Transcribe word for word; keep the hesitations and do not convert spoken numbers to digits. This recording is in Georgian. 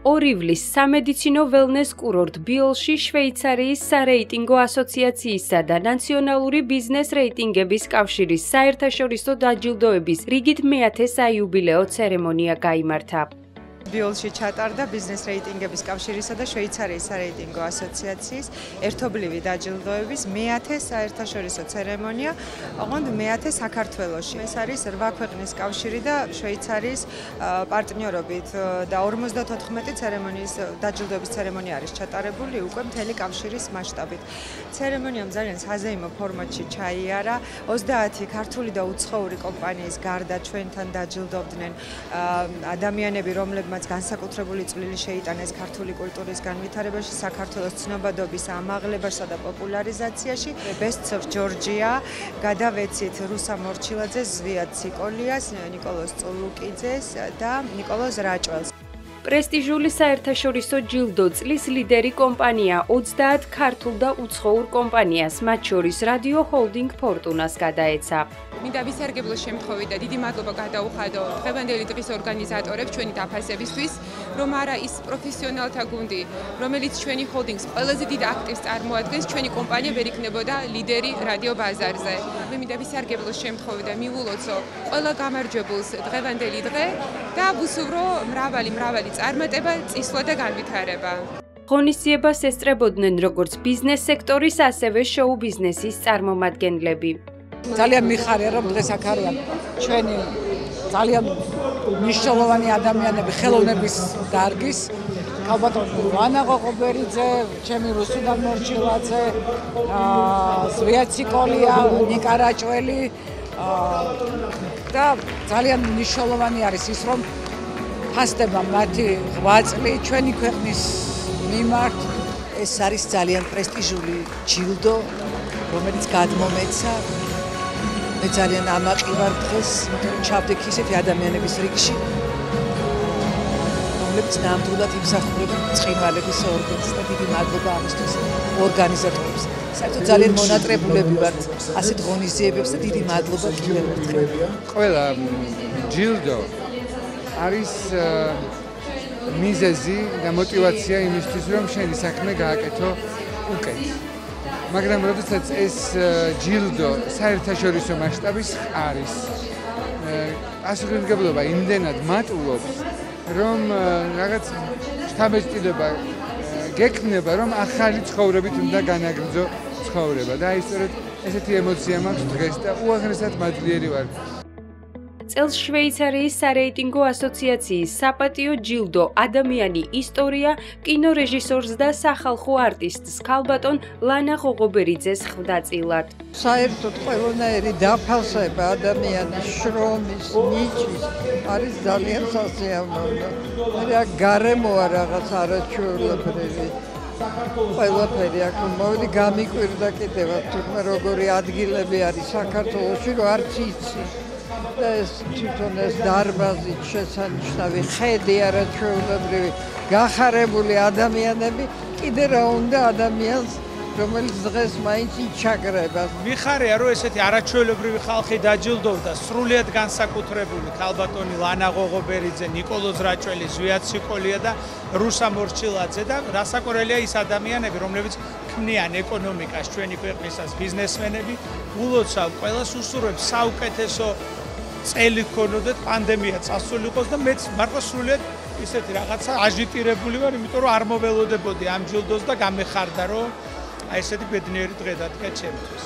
ორივლის სამედიცინო ველნეს კურორტ ბიოლში შვეიცარიის სარეიტინგო ასოციაციისა და ნაციონალური ბიზნეს რეიტინგების კავშირის საერთაშორისო დაჯილდოების რიგით მეათე საიუბილეო ცერემონია გაიმართა. ბიოლში ჩატარდა ბიზნეს რეიტინგების კავშირისა და შვეიცარიის სარეიტინგო ასოციაციის ერთობლივი დაჯილდოების მეათე საერთაშორისო ცერემონია, ოღონდ მეათე საქართველოში. ეს არის რვა ქვეყნის კავშირი და შვეიცარიის პარტნიორობით და ორმოცდათოთხმეტი ცერემონიის დაჯილდოების ცერემონია არის ჩატარებული უკვე მთელი კავშირის მასშტაბით. ცერემონიამ ძალიან საზეიმო ფორმატში ჩაიარა. ოცდაათი ქართული და უცხოური კომპანიის გარდა ჩვენთან დაჯილდოვდნენ ადამიანები, რომლებმაც განსაკუთრებული წვლილი შეიტანეს ქართული კულტურის განვითარებაში, საქართველოს ცნობადობის ამაღლებასა და პოპულარიზაციაში. Best of Georgia გადავეცით რუსა მორჩილაძეს, ზვიად ციკოლიას, ნიკოლოზ წულუკიძეს და ნიკოლოზ რაჭველს. პრესტიჟული საერთაშორისო ჯილდო წლის ლიდერი კომპანია ოცდაათ ქართულ და უცხოურ კომპანიას, მათ შორის რადიო ჰოლდინგ ფორტუნას გადაეცა. მინდა ვისარგებლო შემთხვევით და დიდი მადლობა გადაუხადო დღევანდელი დღის ორგანიზატორებს ჩვენი დაფასებისთვის, რომ არა ის პროფესიონალთა გუნდი, რომელიც ჩვენი ჰოლდინგს ყველაზე დიდ აქტივს წარმოადგენს, ჩვენი კომპანია ვერ იქნებოდა ლიდერი რადიო ბაზარზე. მე მინდა ვისარგებლო შემთხვევით და მიულოცო ყველა გამარჯვებულს დღევანდელი დღე და ვუსურვო მრავალი მრავალი წარმატება, წისვლა და განვითარება. ღონისძიებას ესწრებოდნენ როგორც ბიზნეს სექტორის, ასევე შოუ-ბიზნესის წარმომადგენლები. ძალიან მიხარია, რომ დღეს აქ არიან ჩვენი ძალიან მნიშვნელოვანი ადამიანები ხელოვნების დარგის, ქალბატონი ვანა ყოყობერიძე, ჩემი რუსუდან მორჩილაძე, ზვიად ციკოლია, ნიკა რაჭველი და ძალიან მნიშვნელოვანი არის ის, რომ ფასდება მათი რვა წლი ჩვენი ქვეყნის მიმართ. ეს არის ძალიან პრესტიჟული ჯილდო, რომელიც გადმომეცა. მე ძალიან ამაყი ვარ დღეს, ჩავდექ ისეთი ადამიანების რიგში, რომლებიც ნამდვილად იმსახურებენ წყინვალების ორგანიზს და დიდი მადლობა ამისთვის ორგანიზატორებს. საერთოდ ძალიან მონატრებულები ვართ ასეთ ღონისძიებებს და დიდი მადლობა კიდევ ერთხელ. ყველა ჯილდო არის მიზეზი და мотиваცია იმისთვის, რომ შენი საქმე გააკეთო უკეთ. მაგრამ როდესაც ეს ჯილდო საერთაშორისო მასშტაბის არის, პასუხისმგებლობა იმდენად მატულობს, რომ რაღაც შთაბეჭდილება გექნება, რომ ახალი ცხოვრებით უნდა განაგრძო ცხოვრება და აი სწორედ ესეთი ემოცია მაქვს დღეს და უაღრესად მადლიერი ვარ. წელს შვეიცარიის სარეიტინგო ასოციაციის საპატიო ჯილდო ადამიანი ისტორია კინორეჟისორს და სახალხო არტისტს ქალბატონ ლანა ღოღობერიძეს ხვდა წილად. საერთოდ ყველანაირი დაფასება ადამიანის შრომის, ნიჭის არის ძალიან სასიამოვნო. მე გარემოა რაღაც არაჩვეულებრივი. ყველაფერი აქ მოვიდი გამიკვირდა კიდევაც თურმე როგორი ადგილები არის საქართველოში, რომ არც იცი. და ეს თვითონ ეს დარბაზი შესანიშნავი ხედი არაჩვეულებრივი გახარებული ადამიანები კიდე რა უნდა ადამიანს რომელიც დღეს მაინც იჩაგრება. მიხარია რომ ესეთი არაჩვეულებრივი ხალხი დაჯილდოვდა სრულიად განსაკუთრებული ქალბატონი ლანა ღოღობერიძე, ნიკოლოზ რაჭველი, ზვიად ციკოლია და რუსა მორჩილაძე და რასაკვირველია ის ადამიანები რომლებიც ქმნიან ეკონომიკას ჩვენი ქვეყნისას ბიზნესმენები. ულოცავ ყველას უსურვებ საუკეთესო წელი ქონოდეთ, პანდემია წასულიყოს და მეც მარტო სრულიად ისეთი რაღაცა აჟიტირებული ვარ, იმიტომ რომ არ მოველოდებოდი ამ ჯილდოს და გამეხარდა რომ აი ესეთი ბედნიერი დღე დადგა ჩემთვის.